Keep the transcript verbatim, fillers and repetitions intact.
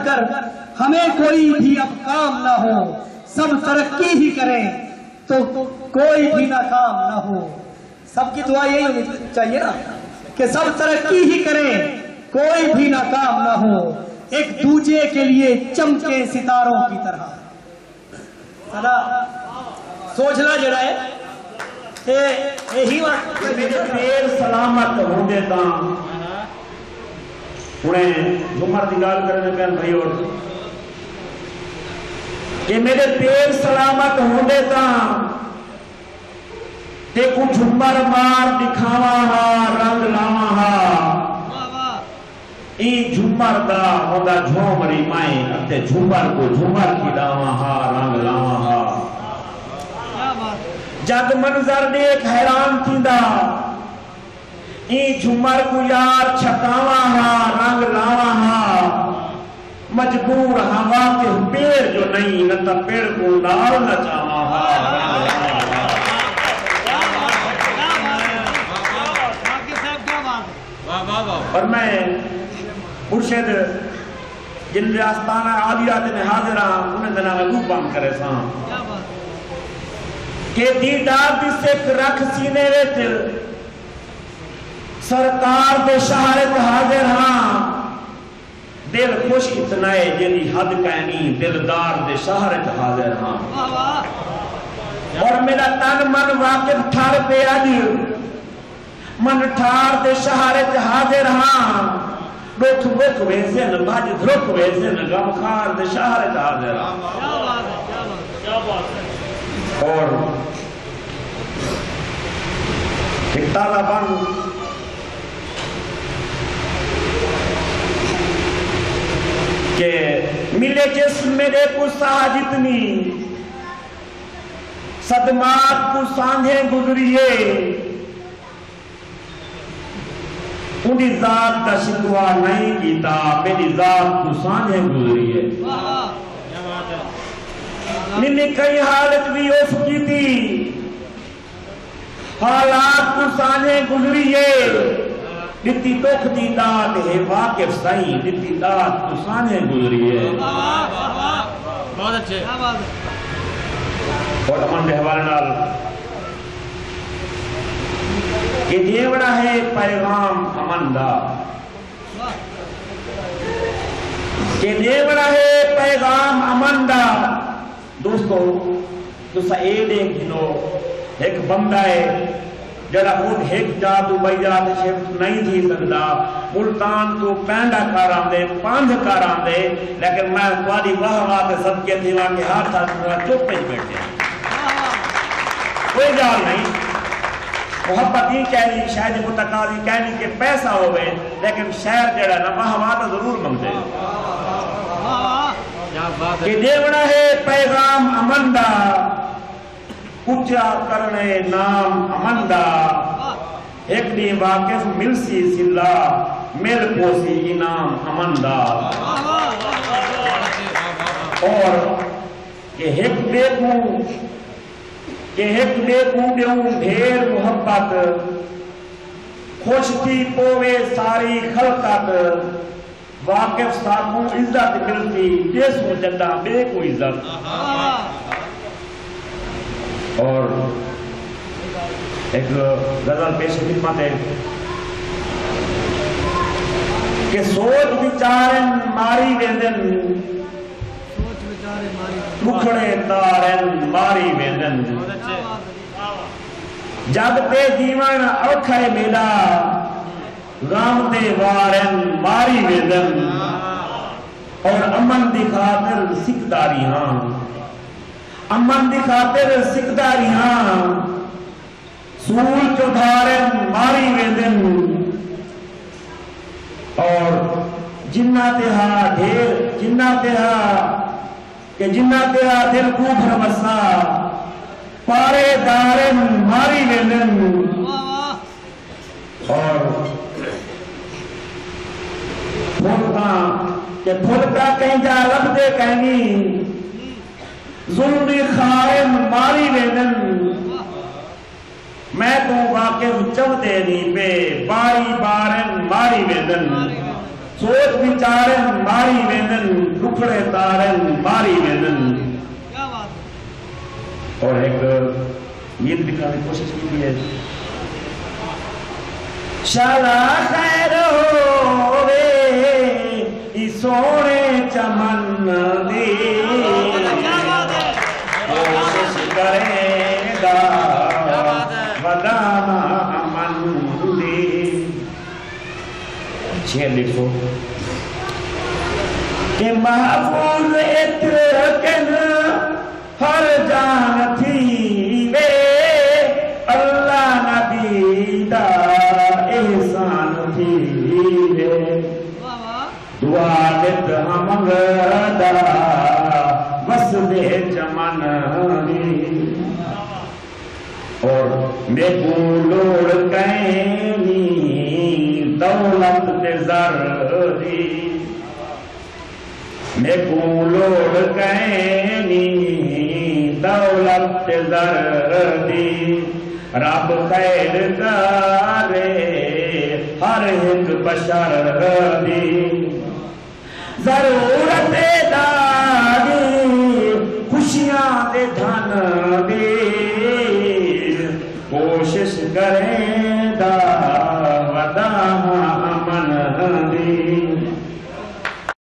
کر ہمیں کوئی بھی اب کام نہ ہو، سب ترقی ہی کریں تو کوئی بھی ناکام نہ ہو۔ سب کی دعا یہی ہونی چاہیے نا کہ سب ترقی ہی کریں کوئی بھی ناکام نہ ہو، ایک دوسرے کے لیے چمکے ستاروں کی طرح۔ سوجھلا جڑا ہے یہی وقت پیر سلامت ہوں دے تاں انہیں جمعر دی گال کرنے پہن بھائی اور کہ میرے پیر سلامت ہوں دے تاں تے کو جھمر مار دکھاوا ہا رنگ لاوا ہا، ای جھمر دا ہوندا جھومری مائیں اتے جھمر کو جھمر کی ڈاوا ہا رنگ لاوا ہا۔ جگ منظر دیکھ حیران تھیندا ای جھمر کو یار چھکاوا ہا رنگ لاوا ہا، مجبور ہاں واقف پیر جو نہیں نتا پیر کو نال نچاوا ہا رنگ لاوا ہا۔ اور میں مرشد جن ریاستانہ عالیات میں حاضر ہاں انہیں دنہ میں گوپ بام کرے ساں کہ دیدار دی سکھ رکھ سینے ویت سرکار دے شہرت حاضر ہاں، دل خوش اتنا ہے جنی حد کہنی دلدار دے شہرت حاضر ہاں۔ اور میرا تن من واقف ٹھار پہ آج من ٹھار دے شہرت حاضر ہاں، دکھ بکھ ویسن بھج دھرک ویسن غم خار دے شہرت حاضر ہاں۔ اور ایک تازہ بن کہ ملے جسم میرے کو ساہ جتنی صدمات کو سانگیں گزریے، انہی ذات کا شکوہ نہیں کیتا میری ذات کو سانگیں گزریے۔ نمی کئی حالت بھی اوف کی تھی حالات کو سانگیں گزریے، دتی توک دی داد ہے واقف سائیں دتی داد کو سانگیں گزریے۔ بہت اچھے اور امن دے حوالے نال کہ دیوڑا ہے پیغام امن دا، کہ دیوڑا ہے پیغام امن دا۔ دوستو تسا اے دیکھ گنو ایک بندہ ہے جڑا خود ایک جادو بھائی جاتے شفت نہیں تھی سکتا، ملتان تو پینڈا کار آندے پاندھ کار آندے، لیکن میں کواری واہ واہ کے صدقے تھی وہاں کے ہاتھ ساتھ مجھے چپ پیچ بیٹھے کوئی جال نہیں۔ محبت ہی کہنی شاید متقاضی کہنی کہ پیسہ ہوئے، لیکن شہر جڑا نا واہ واہ تو ضرور منگتے کہ دیوڑا ہے پیغام امن دا، اچھا کرنے نام امن دا، ایک دی واقف ملسی سلا مل پوسی انام امن دا۔ اور کہ ایک دیکھوں کہ ایک دیکھوں دیوں ڈھیر محبت، خوش تھی پوے ساری خلقت، واقف ساتھوں عزت ملتی جیسوں جدہ بے کو عزت۔ اور ایک غزل پیش خدمت ہے کہ سوچ بچارن ماری ویندن، مکھڑے تارن ماری ویندن، جگ تے دیوان اوکھے میلا غام دے وارن ماری ویندن۔ اور امن دی خاطر سکھداری ہاں، امن دی خاطر سکھداری ہاں، سول چودھارن ماری ویندن۔ اور جنہ تہا ڈھیر جنہ تہا کہ جنہ تہا دل کو بھرمسا، پارے دارن ماری ویندن۔ اور پھولکا کہ پھولکا کہیں جا رب دے کہنی، ظلمی خائن ماری ویندن۔ میں تو واقف چو دے نہیں پہ باری بارن ماری ویندن، سوچ بچارن ماری ویندن، اٹھڑے تارن ماری ویندن اور ایک نیت دکھانے کی کوشش کی ہے شالا خیر ہووے ای سونے چمن دی کوشش کریں دا ودا من دی شعر لکھو کہ محفوظ اترکن ہر جان تھی وے اللہ نبی دا احسان تھی وے دعا دیت ہمگ دا وصب چمن دی اور میں کو لوڑ کہیں دولت دے زر دی میں کو لوڑ کہیں دولت زر دی رب خیر کرے ہر ایک بشر دی ضرورت داری خوشیاں دے دھن دی کوشش کریں دا ودا من دی